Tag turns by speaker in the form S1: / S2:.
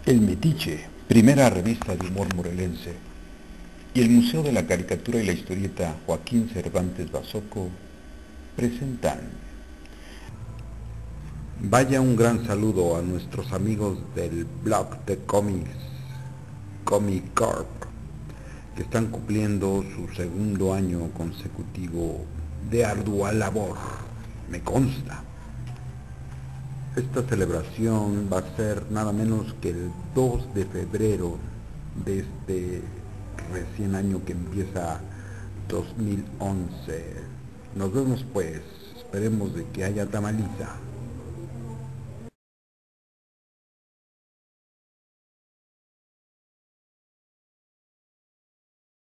S1: El Metiche, primera revista de humor morelense, y el Museo de la Caricatura y la Historieta Joaquín Cervantes Basoco presentan. Vaya un gran saludo a nuestros amigos del blog de cómics Comic Corp, que están cumpliendo su segundo año consecutivo de ardua labor, me consta. Esta celebración va a ser nada menos que el 2 de febrero de este recién año que empieza 2011. Nos vemos pues, esperemos de que haya tamaliza.